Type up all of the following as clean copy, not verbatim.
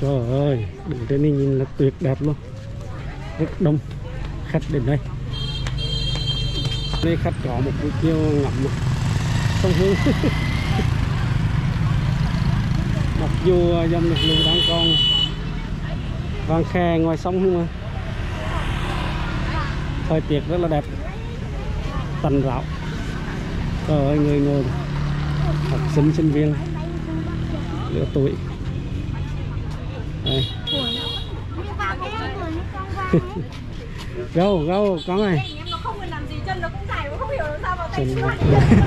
Trời ơi, đứng trên này nhìn là tuyệt đẹp luôn. Rất đông khách đến đây. Đây khách có một buổi chiều ngắm sông Hương. Mặc dù dòng nước lũ đang còn vàng khè ngoài sông nhưng mà thời tiết rất là đẹp, tạnh ráo. Trời ơi, người ngồi học sinh sinh viên lứa tuổi đây. Gâu gâu con ơi. Nó không cần làm gì, chân nó cũng dài, nó không hiểu làm sao mà tay Chân... xoay.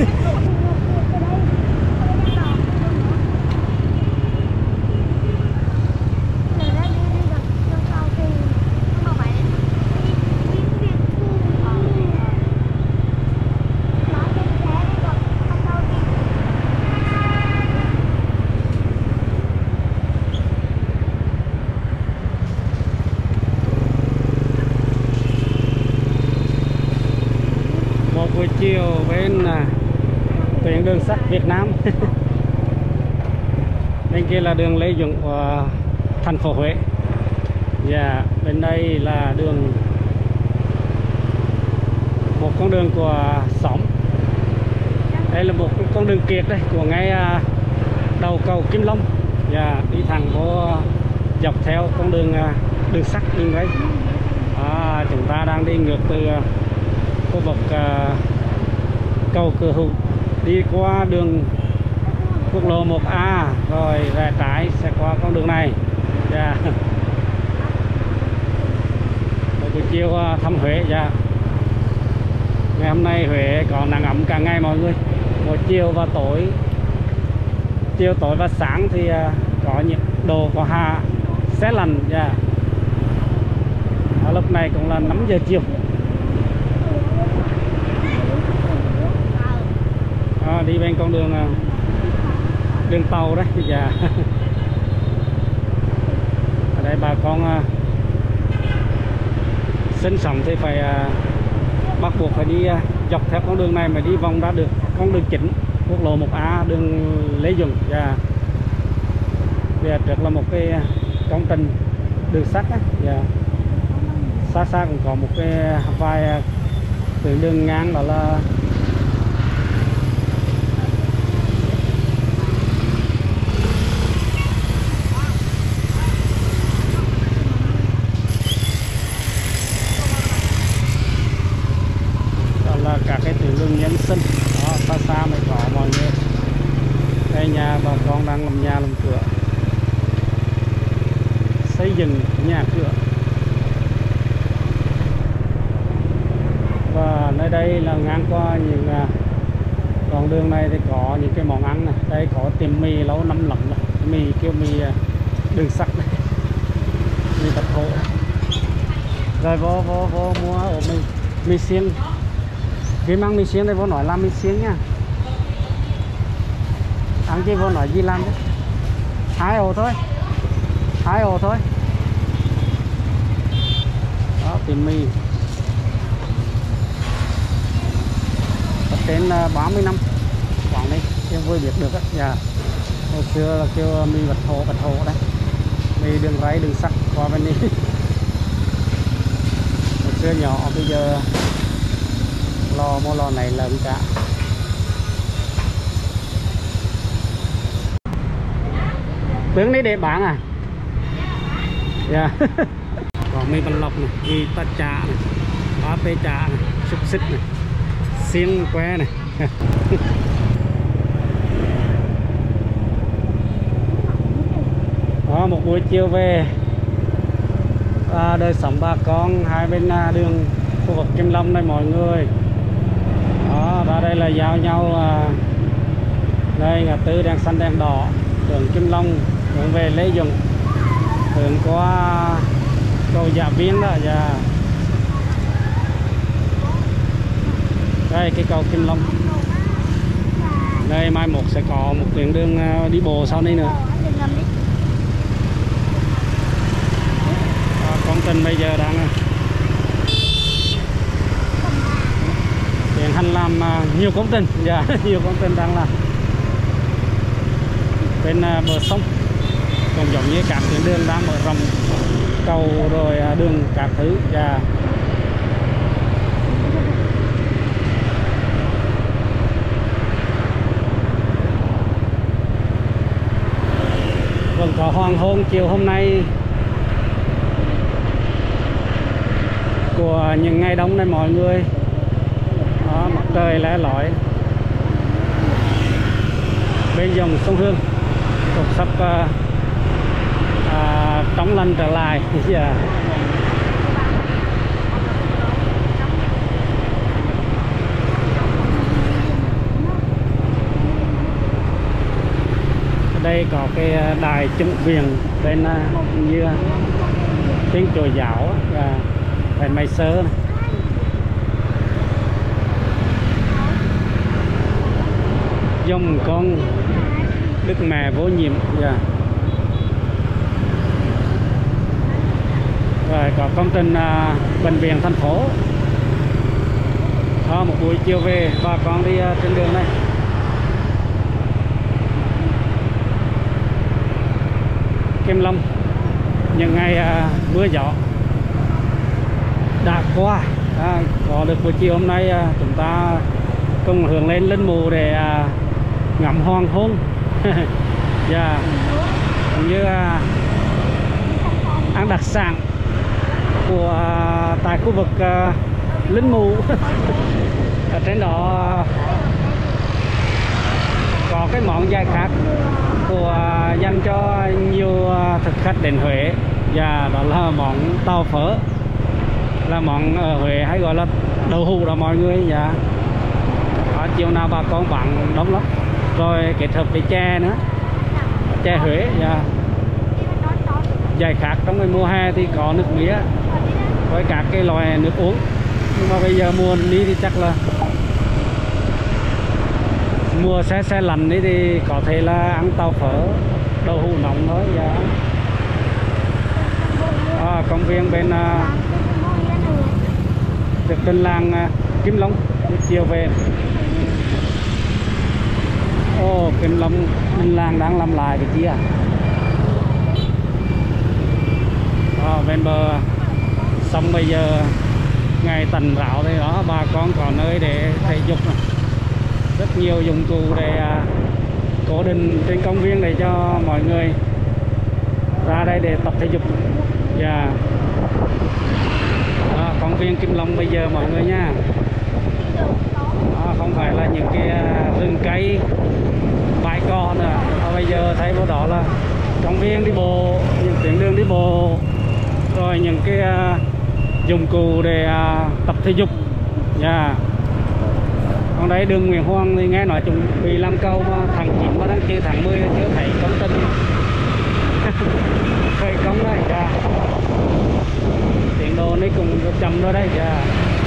Buổi chiều bên tuyến đường sắt Việt Nam. Bên kia là đường Lê Duẩn của thành phố Huế. Và bên đây là đường, một con đường của xóm. Đây là một con đường kiệt đây của ngay đầu cầu Kim Long, và đi thẳng vô dọc theo con đường đường sắt như vậy. Chúng ta đang đi ngược từ khu vực cầu Cửa Hữu đi qua đường quốc lộ 1A rồi rẽ trái sẽ qua con đường này. Buổi chiều thăm Huế. Ngày hôm nay Huế có nắng ấm cả ngày mọi người. Buổi chiều và tối, chiều tối và sáng thì có nhiệt độ có hạ se lạnh. Lúc này cũng là 5 giờ chiều. Đi bên con đường tàu đấy. Ở đây bà con sinh sống thì phải bắt buộc phải đi dọc theo con đường này mà đi vòng ra được con đường chính quốc lộ 1A đường Lê Duẩn. Phía trước là một cái công trình đường sắt á. Xa xa cũng có một cái vài tuyến đường ngang, đó là các cái tuyến đường nhân sinh. Xa xa mới có mọi người. Đây nhà bà con đang làm nhà làm cửa, xây dựng nhà cửa. Và nơi đây là ngang qua những con đường này thì có những cái món ăn này. Đây có tiệm mì nấu 5 lẩu này, mì kêu mì đường sắt này, mì Bạch Hổ. Rồi vô mua ổ mì xiên. Khi mang mì xiên đây vô nói làm mì xiên nha. Ăn chứ vô nói gì làm chứ. 2 ổ thôi. 2 ổ thôi. Đó, tiệm mì. Trên 30 năm quảng đây em vui biết được á. Hồi xưa là kêu mì Bạch Hổ đấy. Mì đường ray đường sắt qua bên đây. Hồi xưa nhỏ, bây giờ mua lò này lớn cả. Tướng đấy để bán à? Có mì bánh lọc này, mì ta chả này, ba tê chả này, xúc xích này, xiên que này. Đó, một buổi chiều về đời sống bà con hai bên đường khu vực Kim Long đây mọi người. Đó, ra đây là giao nhau. Đây ngã tư đèn xanh đèn đỏ, đường Kim Long hướng về Lê Duẩn, hướng qua cầu Dạ Viễn đó. Đây cái cầu Kim Long. Đây mai một sẽ có một tuyến đường đi bộ sau đây nữa. Công trình bây giờ đang tiến hành làm nhiều công trình. Nhiều công trình đang làm bên bờ sông. còn giống như các tuyến đường đang mở rộng cầu rồi đường các thứ. Và vẫn có hoàng hôn chiều hôm nay của những ngày đông này mọi người. Đó, mặt trời lẻ lỏi bên dòng sông Hương cũng sắp trong lành trở lại. Yeah. Đây có cái đài chứng viền bên như tiếng chùa giáo và đèn máy sơ này. Dòng con Đức Mẹ Vô Nhiệm. Yeah. Rồi có công trình bệnh viện thành phố. Đó, một buổi chiều về bà con đi trên đường này. Kim Long những ngày mưa gió đã qua. Có được buổi chiều hôm nay chúng ta cùng hướng lên Linh Mù để ngắm hoàng hôn. Yeah. Cũng như ăn đặc sản của tại khu vực Linh Mù. Ở trên đó có cái món dài khác của dành cho nhiều thực khách đến Huế, và đó là món tàu phở, là món ở Huế hay gọi là đậu hũ đó mọi người. Dạ. Chiều nào bà con bán đông lắm, rồi kết hợp với chè nữa, chè Huế. Dạ. Dài khác trong cái mùa hè thì có nước mía với các cái loại nước uống, nhưng mà bây giờ mùa đi thì chắc là mùa xe lạnh ấy thì có thể là ăn tàu phở đậu hũ nóng thôi. Dạ. Công viên bên được tên làng Kim Long chiều về. Kim Long bên làng đang làm lại cái chia. Bên bờ sông bây giờ ngày tạnh ráo đây đó, bà con có nơi để thể dục này. Rất nhiều dụng cụ để cố định trên công viên để cho mọi người ra đây để tập thể dục. Và công viên Kim Long bây giờ mọi người nha, không phải là những cái rừng cây bãi cỏ nữa. Bây giờ thấy vào đó là công viên đi bộ, những tuyến đường đi bộ, rồi những cái dụng cụ để tập thể dục. Yeah. Còn đây đường Nguyễn Hoàng thì nghe nói chuẩn bị làm cầu mà tháng 9 và tháng 10 chưa thấy công trình khởi công đây. Yeah. Tiến độ này cũng chậm rồi đây. Yeah.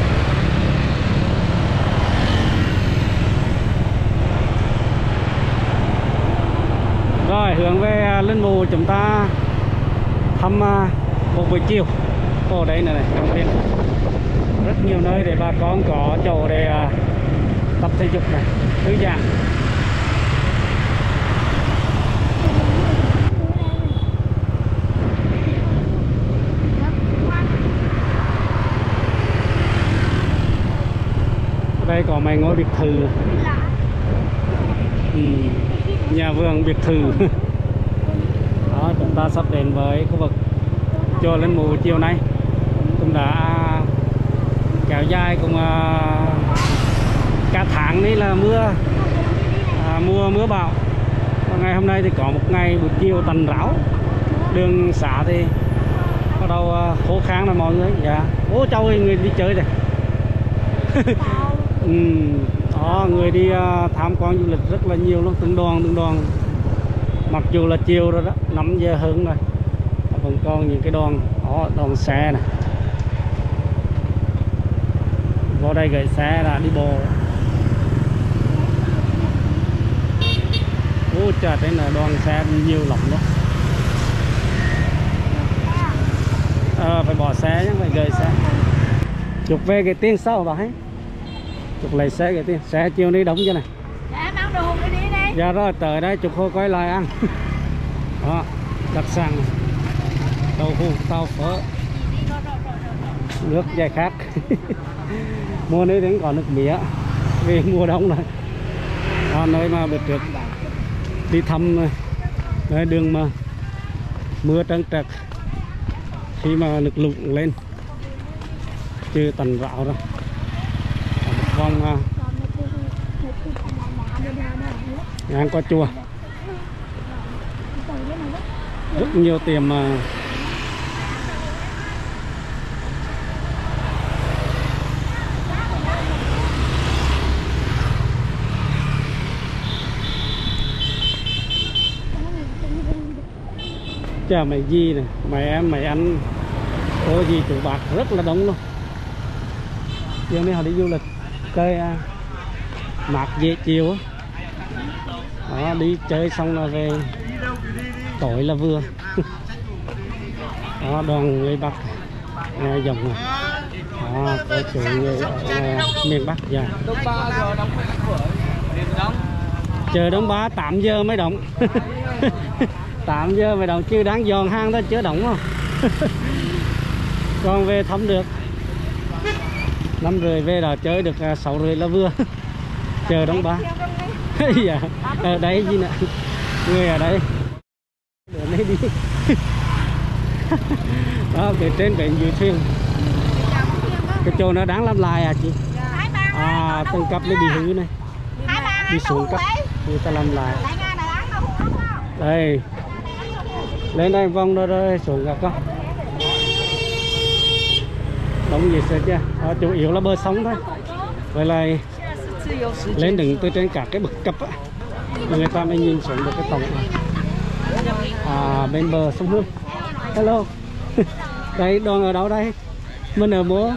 Rồi hướng về Linh Mù chúng ta thăm một buổi chiều. Ở đây này, công viên rất nhiều nơi để bà con có chỗ để tập thể dục này, thư giãn. Đây có mấy ngôi biệt thự. Nhà vườn biệt thự. Đó, chúng ta sắp đến với khu vực chùa Linh Mù chiều nay. Cũng đã kéo dài cùng cả thángនេះlà mùa mưa bão. Và ngày hôm nay thì có một ngày buổi chiều tạnh ráo, đường xá thì bắt đầu khô khan rồi mọi người. Dạ. Cháu ơi, người đi chơi rồi. Đó, người đi tham quan du lịch rất là nhiều luôn, từng đoàn. Mặc dù là chiều rồi đó, 5 giờ hơn rồi, vẫn còn những cái đoàn xe này. Vào đây gửi xe là đi bộ. Trời, đây là đoàn xe nhiều lắm đó. Phải bỏ xe chứ, phải gửi xe. Chụp về cái tiền sau bà ấy. Chụp lấy xe cái tiền. Xe chiều đi đóng chưa này. Dạ, mang đồ hộp đi đi. Dạ rồi, tới đây chụp hồi quay lại ăn. Đó. đặc sản này. Đậu hũ tàu phở, nước giải khát. Mùa này đến còn nước mía vì mùa đông này. Đó, nơi mà bữa trước đi thăm nơi đường mà mưa trơn trượt khi mà nước lụt lên chưa tần rạo rồi. Con ngang qua chùa rất nhiều tiệm chào mày Di này, mày em mày anh có gì chủ bạc rất là đông luôn. Giờ này họ đi du lịch cây mát dễ chiều á. Đó, đi chơi xong là về tối là vừa. Đó, đoàn người Bắc dòng này. Đó, có chủ người ở miền Bắc dạ. Chờ đóng bá 8 giờ mới đóng. 8 giờ mới đóng chứ đáng giòn hang đó chưa đóng không. Còn về thăm được 5 rưỡi về đó chơi được 6 rưỡi là vừa. Chờ đóng bá. Dạ, ở đây gì nè, người ở đây để lấy đi. Đó, cái trên bến dưới thuyền cái chỗ nó đáng làm lại à chị? Tầng cấp nó bị hư này, đi xuống cấp người ta làm lại đây, lên đây vòng rồi xuống gặp con đóng gì sẽ chưa? Chủ yếu là bờ sông thôi. Vậy là lên đỉnh từ trên cả cái bậc cấp á, người ta mới nhìn xuống được cái tổng bên bờ sông Hương. Hello. Đây đoàn ở đâu đây? Mình ở múa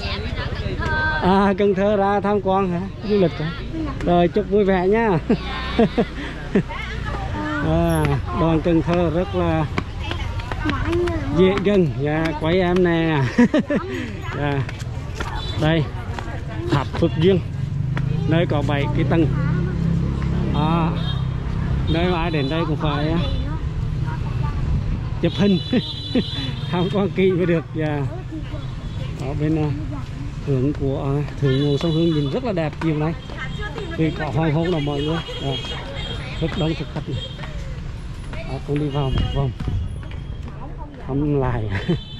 Cần Thơ ra tham quan hả? Du lịch hả? Rồi chúc vui vẻ nhá. Đoàn Cần Thơ rất là dễ gần. Quay em nè. Đây tháp Phước Duyên, nơi có 7 cái tầng. Nơi mà ai đến đây cũng phải chụp hình tham quan kỹ mới được. Ở bên hướng của thượng nguồn sông Hương nhìn rất là đẹp chiều nay vì có hoàng hôn là mọi người. Rất đông thực khách này. Cũng đi vào một vòng thăm lại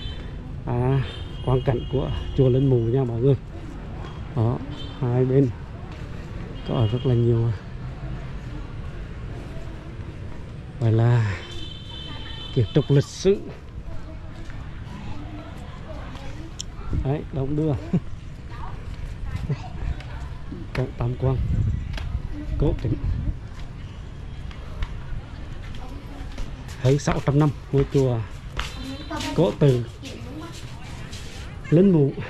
quang cảnh của chùa Linh Mù nha mọi người. Đó, hai bên có rất là nhiều. Vậy là kiến trúc lịch sử. Đấy, đông đưa. Cổng Tam Quan cố kính hơn 600 năm, ngôi chùa cố từ Linh Mù.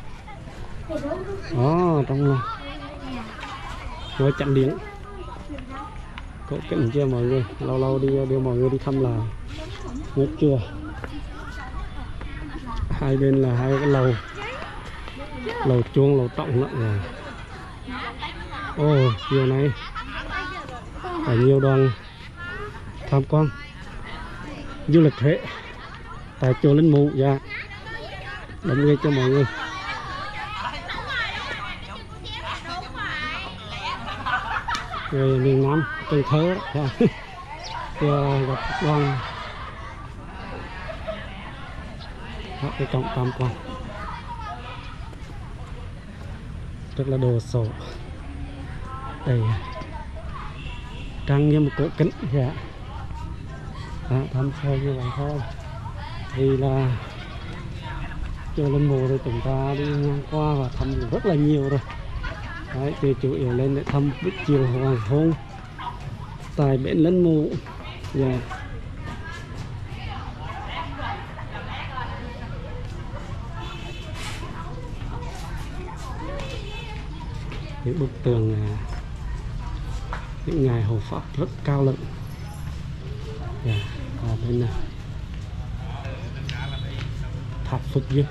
Trong ngôi chánh điện cố kính chưa mọi người. Lâu lâu đưa mọi người đi thăm là ngôi chùa. Hai bên là hai cái lầu chuông, lầu trọng nữa rồi. Chiều nay có nhiều đoàn tham quan du lịch Huế tại chùa Linh Mù. Dạ, đóng nghe cho mọi người. Người miền Nam Cần Thơ đó. Gặp đoàn cái cổng Tam Quan rất là đồ sộ. Đây trang nghiêm một cổ kính. Dạ, thăm thôi như vậy thôi. Thì là chùa Linh Mù rồi chúng ta đi ngang qua và thăm rất là nhiều rồi. Đấy, thì chủ yếu lên để thăm buổi chiều hoàng hôn tại bến Linh Mù. Dạ. Những bức tường những ngài hộ pháp rất cao lận. Còn bên này tháp Phước Duyên.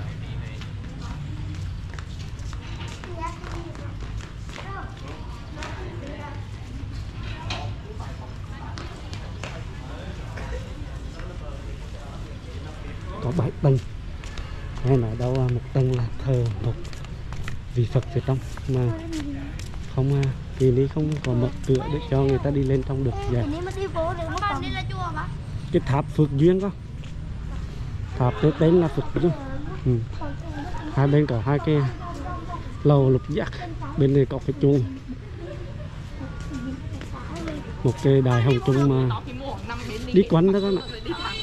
7 tầng. Nên ở đâu một tầng là thờ một vị Phật phía trong, mà không kỳนี้không có mở cửa để cho người ta đi lên trong được. Dạ. Cái tháp Phước Duyên có, tháp tới tên là Phước Duyên. Hai bên có hai cái lầu lục giác, bên này có cái chuông, một cái đài hồng trung mà đi quanh đó các bạn.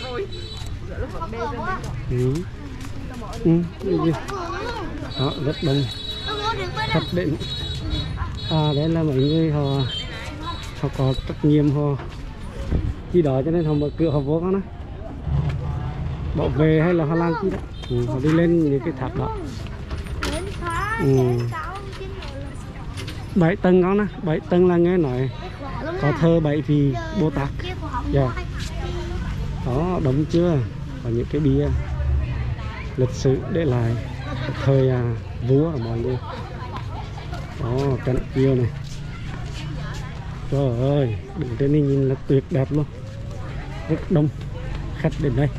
Đó, rất đông khách đến. Đấy là mấy người họ có trách nhiệm, họ chi đó cho nên họ mở cửa họ vô đó, bảo vệ hay là họ làm chi đó. Họ đi lên những cái tháp đó. 7 tầng đó nè, 7 tầng là nghe nói có thơ 7 vị Bồ Tát. Dạ. Đó, đúng chưa? Có những cái bia lịch sử để lại thời vua của mọi người. Đó, cạnh kia này. Trời ơi, đứng trên đây nhìn là tuyệt đẹp luôn. Rất đông khách đến đây.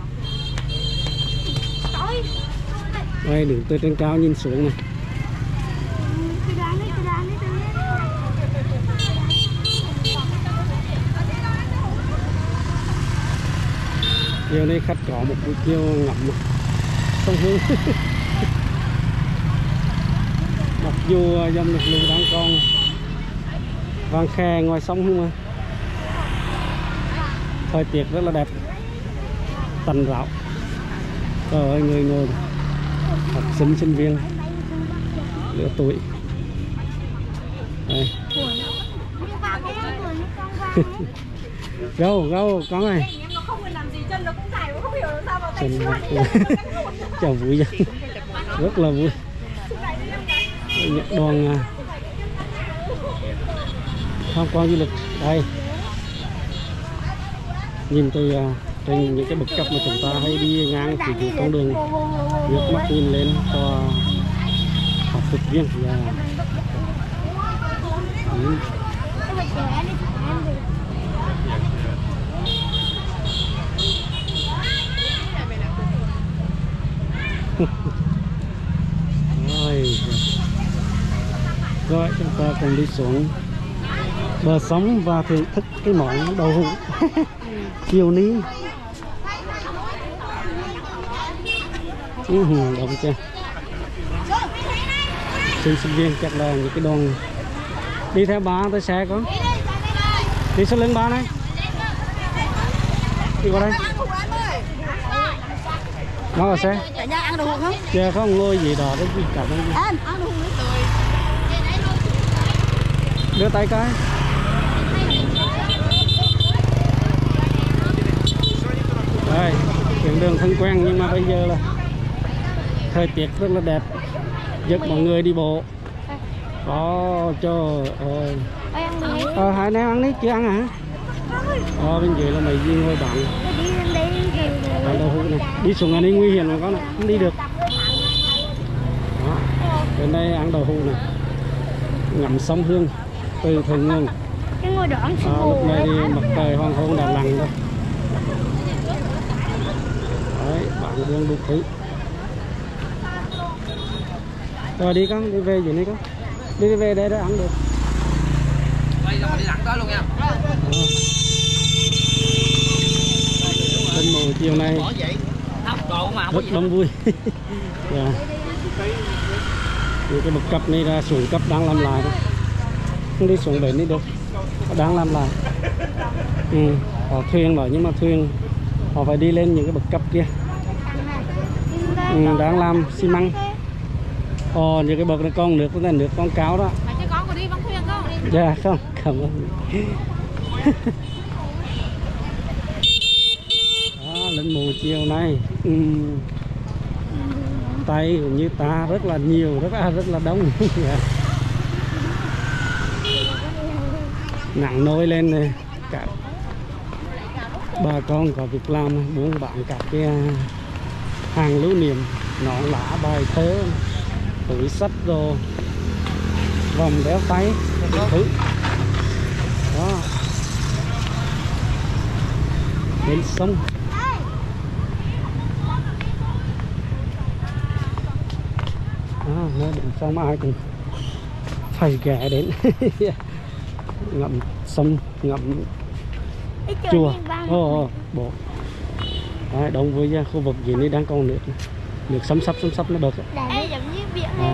Đây, đứng từ trên cao nhìn xuống này. Chiều nay khách có một buổi chiều ngắm sông Hương. Mặc dù dòng nước lũ đang còn vàng khè ngoài sông nhưng mà thời tiết rất là đẹp, tành rạo. Trời ơi, người ngồi học sinh sinh viên lứa tuổi đây. Gâu con này chào vui rất là vui. Nhận đoàn tham quan du lịch đây, nhìn từ trên những cái bậc cấp mà chúng ta hay đi ngang thì con đường nước mắt nhìn lên cho học Phước Duyên. Rồi chúng ta cùng đi xuống bờ sông và thưởng thức cái món đậu hũ chiều ní. Đúng chưa? Sinh viên chắc là những cái đoàn đi theo ba tới xe có đi sau lưng ba này, đi qua đây nó là xe ăn đồ không? Dạ không, ngồi gì đó đấy gì cả đấy. Đưa tay cái. Đây, tuyến đường thân quen nhưng mà bây giờ là thời tiết rất là đẹp, giúp mọi người đi bộ. Có cho hai anh em ăn đi, chưa ăn hả? Bên dưới là mấy gì ngồi bạn. Đậu hũ này, đi xuống là đi nguy hiểm mà con này, không đi được. Đó, đến đây ăn đậu hũ này, ngắm sông Hương từ Thượng Nguồn. Lúc này thì mặt trời hoàng hôn đã lặn rồi. Đấy, bạn buôn đủ thứ. Rồi đi con, đi về dưới này con. Đi về đây để ăn được. Đi thẳng tới luôn nha. Trên mùa chiều nay rất đông vui. Yeah. Những cái bậc cấp này ra xuống cấp đang làm lại đó. Không đi xuống bến đi được, đang làm lại. Họ thuyền rồi nhưng mà thuyền họ phải đi lên những cái bậc cấp kia. Đang làm xi măng. Những cái bậc này con nước, cái này nước con cáo đó. Con có đi bằng thuyền không? Dạ không, cảm ơn. Đó, lên mùa chiều nay tay cũng như ta rất là nhiều, rất là đông. Nặng nôi lên này, cả bà con có việc làm buôn bán các cái hàng lưu niệm, nón lá, bài thơ, túi sách đồ, vòng đeo tay, các thứ. Đó, bên sông Nơi định xong ai cũng phải ghé đến ngậm sông ngậm chùa. Bộ đấy, đông với khu vực gì này đang còn nước xâm sắp nó bật. Ê, giống như biển này.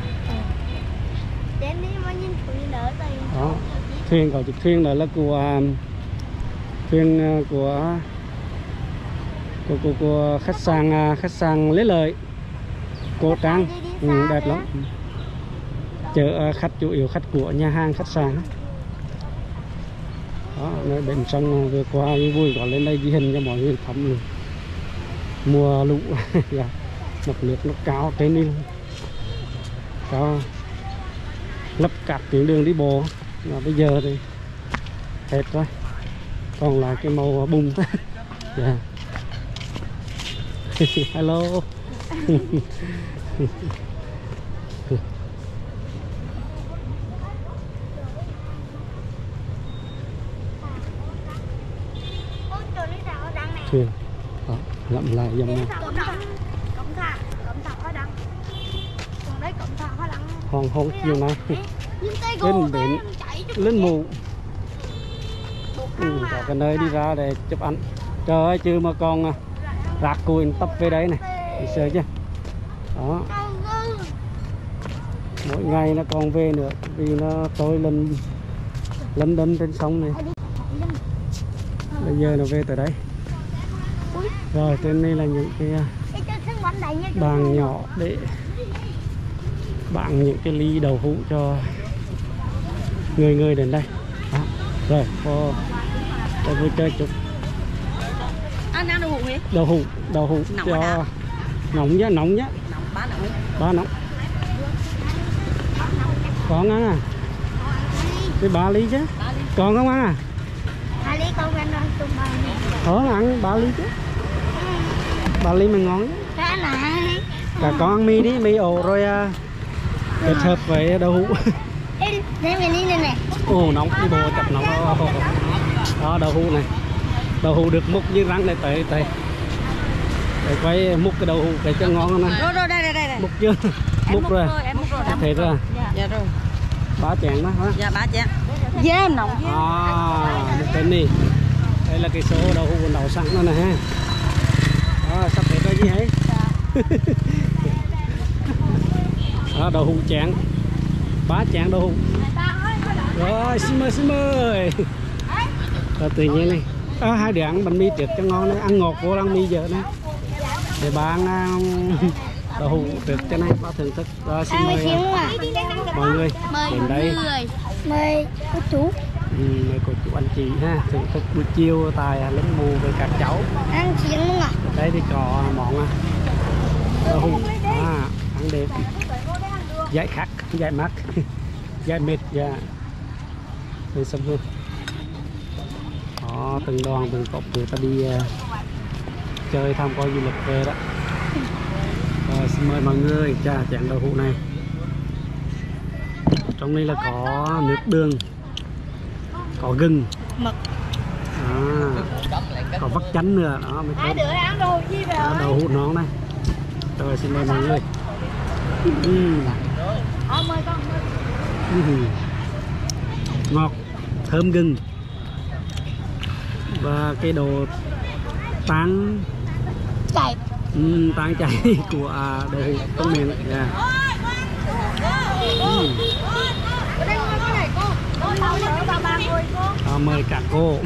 Đến đi mà nhìn thuyền đỡ tay. Đó, thuyền có chiếc thuyền đó là của thuyền của khách sạn Lễ Lợi Cô Trang. Đẹp lắm. Chở khách chủ yếu khách của nhà hàng khách sạn. Đó, nơi bên sông vừa qua vui gọi lên đây ghi hình cho mọi người thăm luôn. Mùa lũ mực nước nó cao trên đi cao, lấp cát tuyến đường đi bộ. Và bây giờ thì hết rồi, còn lại cái màu bùn. Hello. Thuyền đó, ngậm lại dòng này. Hoàng hôn chiều nay lên biển lên mù. Có cái nơi đi ra để chụp ảnh. Trời ơi, chứ mà còn rác cùi tấp về đấy này, đi sợ chứ. Đó, mỗi ngày nó còn về nữa vì nó trôi lấn đấn trên sông này. Bây giờ nó về tới đây. Rồi trên đây là những cái bàn nhỏ để bạn những cái ly đậu hũ cho người đến đây. Đó. Rồi cho vui chơi chút. Anh ăn đậu hũ hả? Đậu hũ cho nóng nhá. Ba nóng. Còn ăn à? Cái 3 ly chứ. Còn không ăn à? 2 ly con ăn rồi, tụi mình. Ăn 3 ly chứ. 3 ly mà ngon chứ. Cả con ăn mì đi, mì ổ rồi kết hợp với đậu hũ. Đây mình đi này này. Ồ, nóng, đi bộ chập nóng. Đó, đậu hũ này. Đậu hũ được múc như răng này tới để quay múc cái đậu hũ cái cho ngon này. Rồi đây. Múc chưa? Múc rồi. Em múc rồi. Thế rồi. Dạ rồi. 3 chén đó hả? Dạ 3 chén. Dạ em nóng. Một cái đi. Đây là cái số đậu hũ nấu sẵn đó này ha. Đó, sắp hết rồi gì hết. Đó, đậu hũ chén. 3 chén đậu hũ. Rồi, xin mời. Rồi tự nhiên này. Hai đứa ăn bánh mì trước cho ngon đấy, ăn ngọt vô ăn mì giờ này. Để bà ăn đậu hũ trước cho này, bà thưởng thức. Rồi, xin mời mọi người đến đây. Mời cô chú. Mời cô chú anh chị ha, thưởng thức buổi chiều tại Lính Mù với các cháu. Ăn xiên luôn à? Đây thì có món đậu hũ. Ăn để giải khát, giải mát, giải mệt và rồi xong luôn. Đó, từng đoàn từng tộc người ta đi chơi tham quan du lịch về đó. Rồi, xin mời mọi người chén đậu hũ này. Trong đây là có nước đường, có gừng, mật, có vắt chanh nữa đó. Hai đứa ăn đồ gì vậy? Đậu hũ nón này. Rồi, xin mời mọi người. Mời con. Ngọt, thơm gừng và cái đồ tán chảy của đậu hũ trong miệng. Mời cả cô.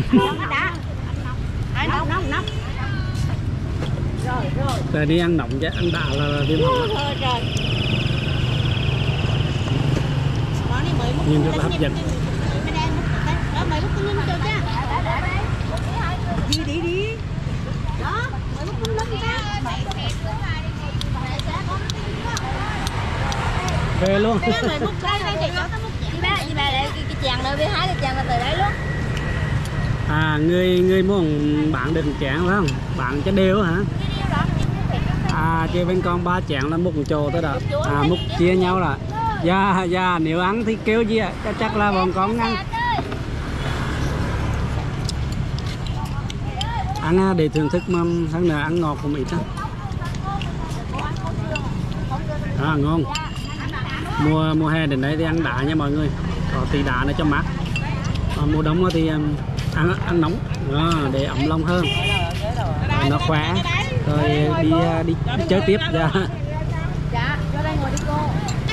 Nóng. Rồi đi ăn nóng chứ, ăn đã là viêm họng. Nhìn rất là hấp dẫn. Đi. Đó, mời bút lên ra. Về luôn. Chị bà để cái chàng nơi với hái cái chàng là từ đấy luôn. Người muốn bạn đừng chén phải không? Bạn cho đều hả? Chơi bên con 3 chén là múc một chỗ tới đó. Múc chia nhau là. Dạ, nếu ăn thì kêu gì ạ? Chắc là bọn con ăn. Ăn để thưởng thức mà hơn nữa ăn ngọt cũng ít đó. Ngon. Mùa hè đến đây thì ăn đá nha mọi người, có tí đá nó cho mát. Còn mùa đông thì ăn nóng để ấm lòng hơn, nó khỏe rồi đi chơi tiếp. Dạ. Dạ, vô đây ngồi đi cô.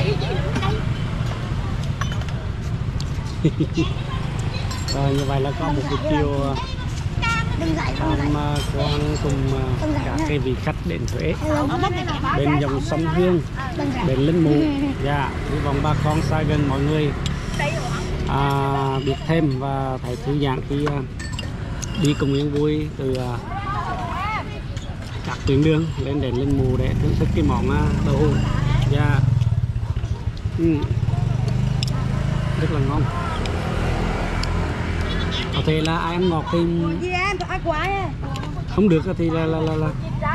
Rồi như vậy là có một buổi chiều tham quan cùng các cái vị khách đến Huế, bên dòng sông Hương, bên Linh Mù. Dạ, hy vọng bà con xa gần mọi người biết thêm và thấy thư giãn khi đi cùng Yên Vui từ các tuyến đường lên đến Linh Mù để thưởng thức cái món đậu hũ. Dạ. Rất là ngon. Có thể là ai ăn ngọt thì Gì em, ai quá à? không được thì là nói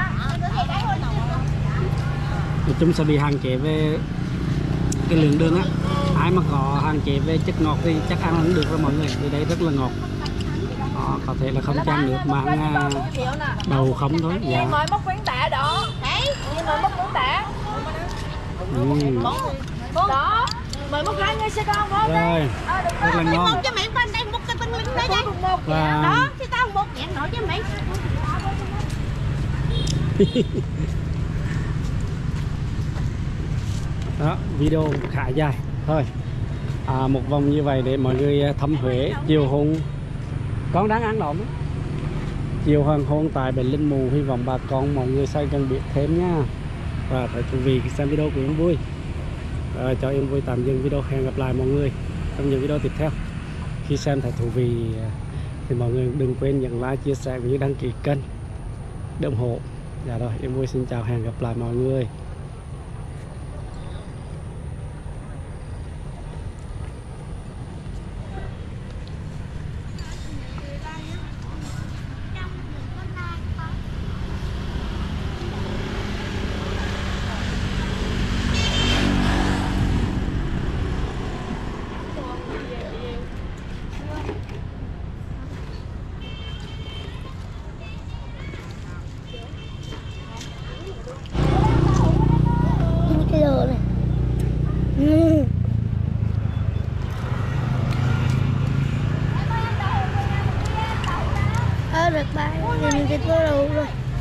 chung sẽ bị hạn chế về cái lượng đường á. Ai mà có hạn chế về chất ngọt thì chắc ăn không được với mọi người. Từ đây rất là ngọt. Đó, có thể là không chan được mà ăn đầu không thôi. Dạ. Mời móc quyến tạ đó. Đấy, mời móc quyến tạ. Đó. Mời móc gái ngay xe con không? Rồi, rất là ngon. Cho mày bên đây một cái bên lính đấy đây. Và Đó, chứ tao một dạng nổi cho mày. đó, video khá dài thôi. Một vòng như vậy để mọi người thăm Huế chiều hôn. Con đáng ăn lộn. Chiều hoàng hôn tại Bến Linh Mù, hy vọng bà con mọi người sẽ cần biết thêm nha. Và thấy thú vị xem video của Yên Vui. Rồi cho Yên Vui tạm dừng video, hẹn gặp lại mọi người trong những video tiếp theo. Khi xem thấy thú vị thì mọi người đừng quên nhấn like, chia sẻ cũng như đăng ký kênh để ủng hộ. Dạ rồi, Yên Vui xin chào, hẹn gặp lại mọi người. Cái đồ này. Được bài, mình cái tô đầu rồi.